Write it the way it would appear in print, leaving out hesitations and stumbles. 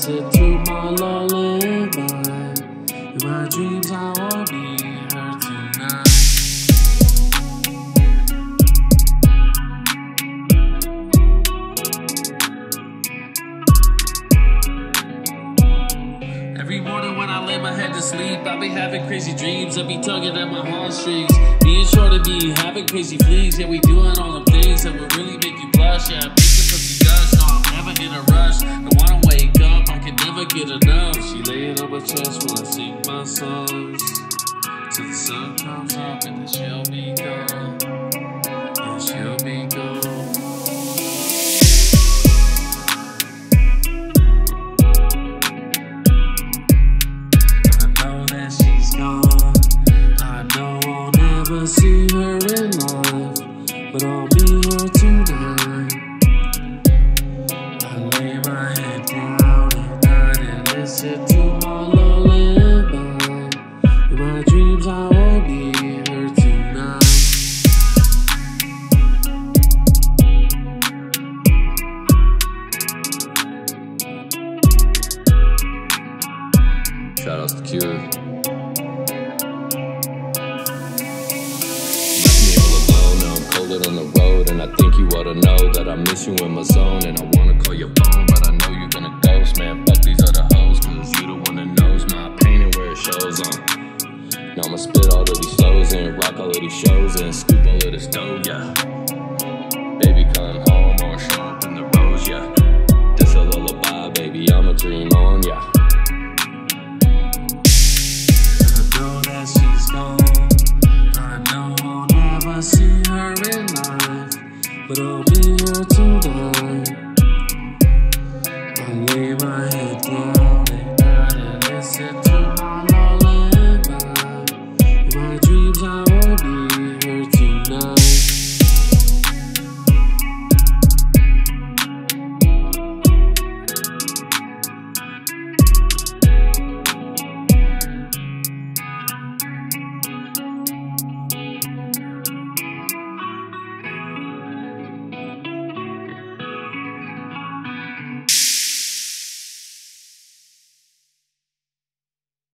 listen to my lullaby. In my dreams I will be her tonight. Every morning when I lay my head to sleep, I be having crazy dreams. I be tugging at my heartstrings, being sure to be having crazy fleas. Yeah, we doing all them things that will really make you blush. Yeah, I make the pussy gush, so I'm never in a rush. I wanna wake up, I can never get enough. She laying on my chest while I sing my songs, till the sun comes up and then she'll be gone. Yeah, she'll be gone. See her in life, but I'll be here tonight. I lay my head down at night and listen to my lullaby. In my dreams I will be her tonight. Shout out to Cure. On the road, and I think you ought to know that I miss you in my zone. And I wanna call your phone, but I know you're gonna ghost, man. Fuck these other hoes, cause you the one that knows my pain and where it shows on. Now I'ma spit all of these flows and rock all of these shows and scoop all of this dough, yeah. Baby, come home or show up in the rose, yeah. This a lullaby, baby, I'ma dream on, yeah. I know that she's gone, I know I'll never see her in life, but I'll be here tonight. I lay my head